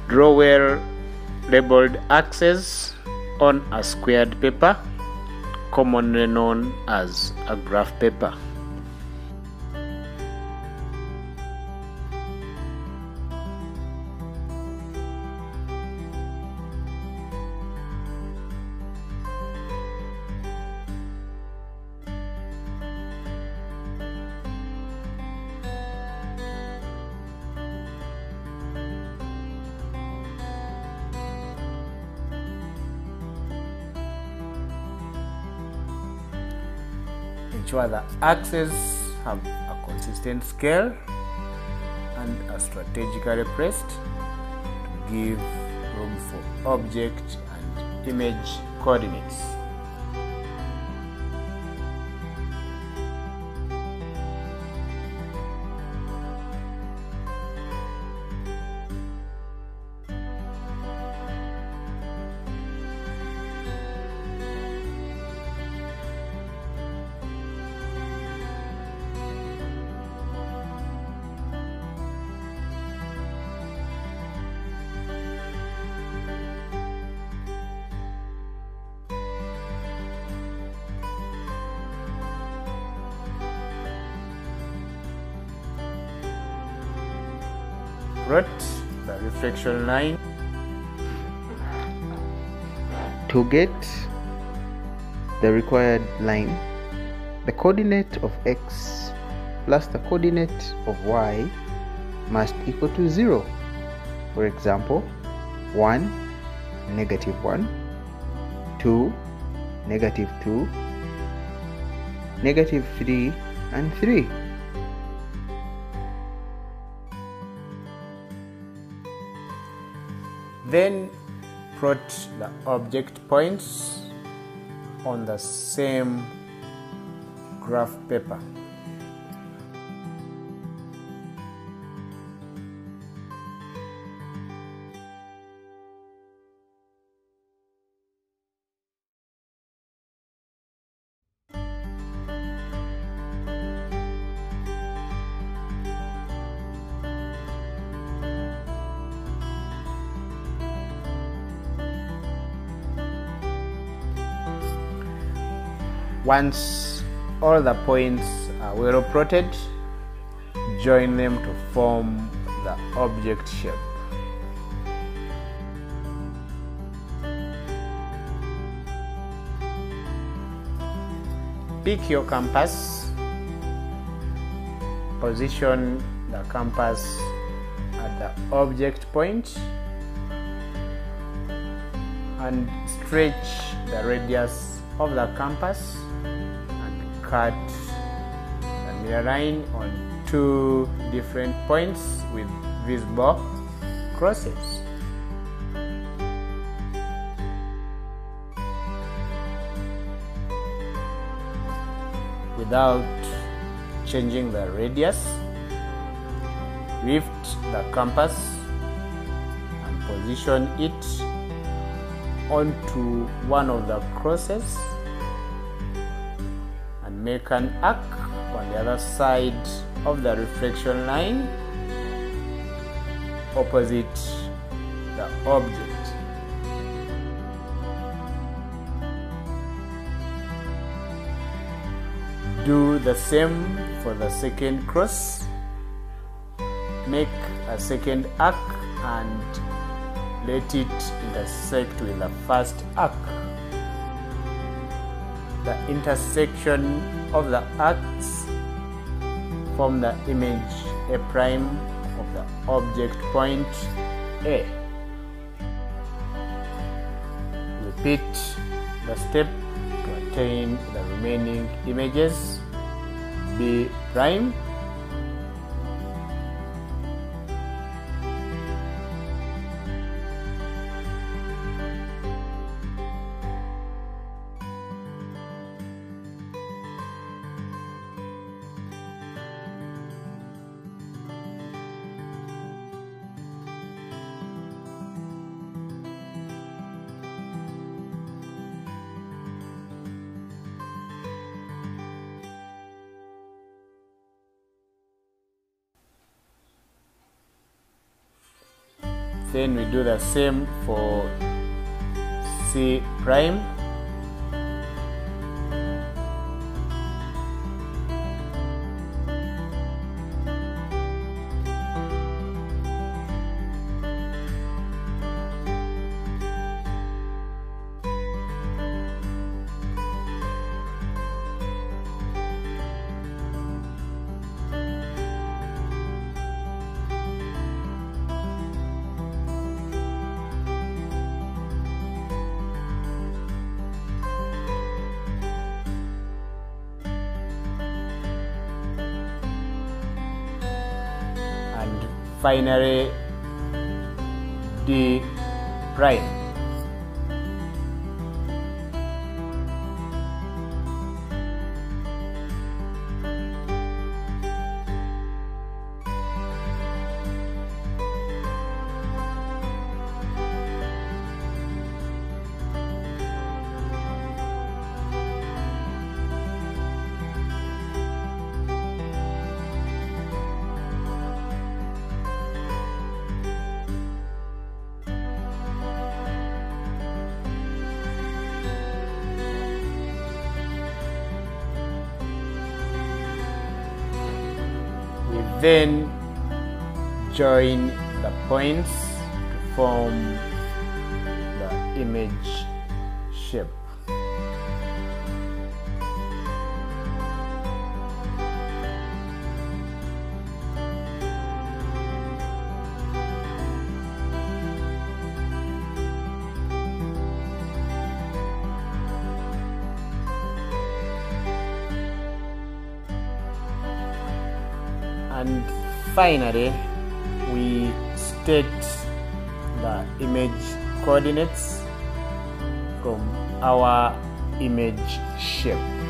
Draw well labeled axes on a squared paper, commonly known as a graph paper. Ensure the axes have a consistent scale and are strategically placed to give room for object and image coordinates. Plot the reflection line. To get the required line, the coordinate of x plus the coordinate of y must equal to 0. For example, 1, -1, 2, -2, -3, and 3. Then plot the object points on the same graph paper. Once all the points are well plotted, join them to form the object shape. Pick your compass, position the compass at the object point, and stretch the radius of the compass and cut the mirror line on 2 different points with visible crosses. Without changing the radius, lift the compass and position it onto one of the crosses and make an arc on the other side of the reflection line opposite the object. Do the same for the second cross. Make a second arc and let it intersect with the first arc. The intersection of the arcs form the image A' of the object point A. Repeat the step to attain the remaining images B'. Then we do the same for C prime. Finally, D prime. Then join the points to form the image shape. And finally, we state the image coordinates from our image shape.